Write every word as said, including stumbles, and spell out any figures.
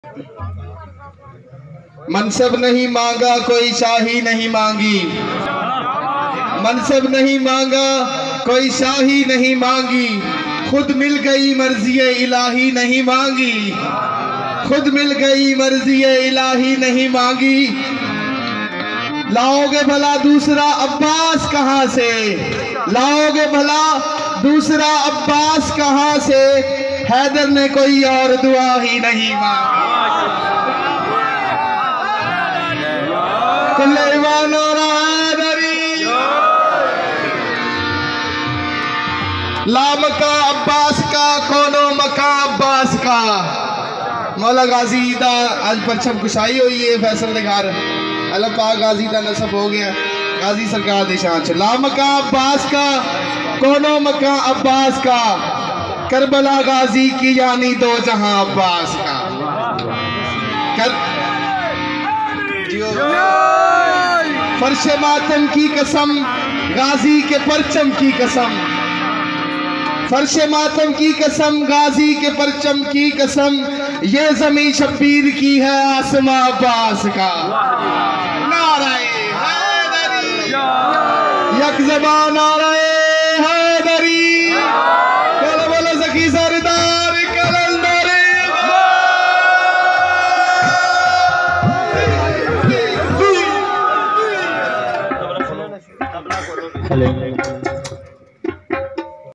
मनसब नहीं मांगा कोई शाही नहीं मांगी, मनसब नहीं मांगा कोई शाही नहीं मांगी, खुद मिल गई मर्ज़ी इलाही नहीं मांगी, खुद मिल गई मर्ज़ी इलाही नहीं मांगी। लाओगे भला दूसरा अब्बास कहाँ से, लाओगे भला दूसरा अब्बास कहाँ से, हैदर ने कोई और दुआ ही नहीं मांगी। ला मका अब्बास का कोनो मका अब्बास का। मौला गाजी दा आज परचम कुशाई हुई है फैसल दे घर, अल्लाह पाक गाजी दा नसब हो गया, गाजी सरकार दे शान च। ला मका अब्बास का कोनो मका अब्बास का, करबला गाजी की यानी दो जहां अब्बास का। कर फर्श मातम की कसम गाजी के परचम की कसम, फर्श मातम की कसम गाजी के परचम की कसम, ये ज़मीं शब्बीर की है आसमां अब्बास का। नाराए हैदरी, यक ज़बान नारा